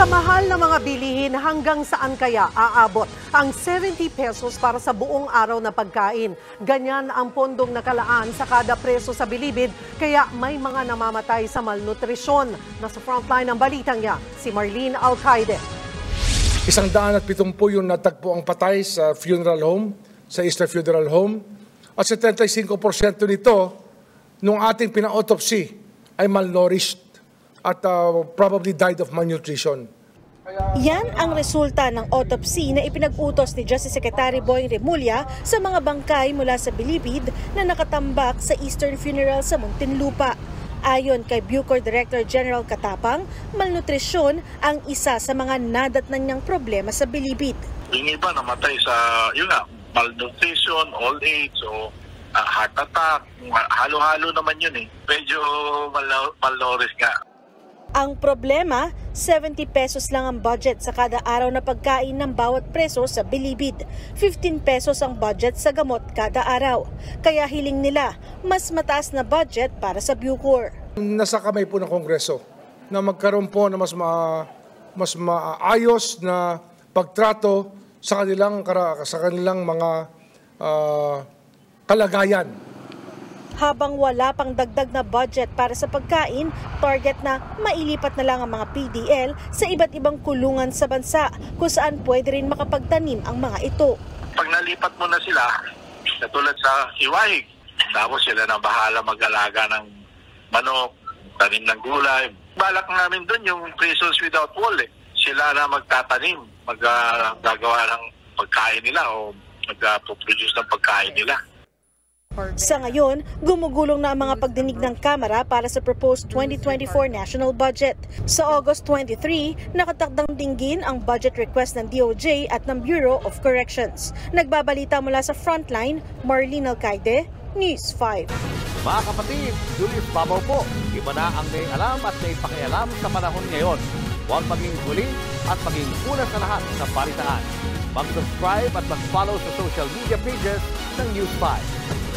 Sa mahal na mga bilihin, hanggang saan kaya aabot ang 70 pesos para sa buong araw na pagkain? Ganyan ang pondong nakalaan sa kada preso sa Bilibid, kaya may mga namamatay sa malnutrisyon. Nasa frontline ng balitang niya, si Marlene Alcaide. 170 yung natagpo ang patay sa funeral home, sa Easter Funeral Home. At 75% nito, nung ating pina-autopsy, ay malnourished at probably died of malnutrition. Yan ang resulta ng autopsy na ipinag-utos ni Justice Secretary Boying Remulla sa mga bangkay mula sa Bilibid na nakatambak sa Eastern Funeral sa Muntinlupa. Ayon kay Bucor Director General Katapang, malnutrisyon ang isa sa mga nadatnan niyang problema sa Bilibid. Yung iba namatay sa, malnutrition, old age, o heart attack. Halo-halo naman yun eh. Medyo malnourished nga. Ang problema, 70 pesos lang ang budget sa kada araw na pagkain ng bawat preso sa Bilibid. 15 pesos ang budget sa gamot kada araw. Kaya hiling nila, mas mataas na budget para sa Bucor. Nasa kamay po ng Kongreso na magkaroon po na mas maayos na pagtrato sa kanilang mga kalagayan. Habang wala pang dagdag na budget para sa pagkain, target na mailipat na lang ang mga PDL sa iba't ibang kulungan sa bansa kung saan pwede rin makapagtanim ang mga ito. Pag nalipat mo na sila, katulad sa Hiwahig, tapos sila na bahala mag-alaga ng manok, tanim ng gulay. Balak namin doon yung prisons without wall eh. Sila na magtatanim, maggagawa ng pagkain nila o mag-produce ng pagkain nila. Sa ngayon, gumugulong na ang mga pagdinig ng Kamara para sa proposed 2024 national budget. Sa August 23, nakatakdang dinggin ang budget request ng DOJ at ng Bureau of Corrections. Nagbabalita mula sa Frontline, Marlene Alcaide, News 5. Mga kapatid, Julius Babaw po. Iba na ang may alam at may pakialam sa panahon ngayon. Huwag maging huli at maging una sa lahat sa balitaan. Mag-subscribe at mag-follow sa social media pages ng News 5.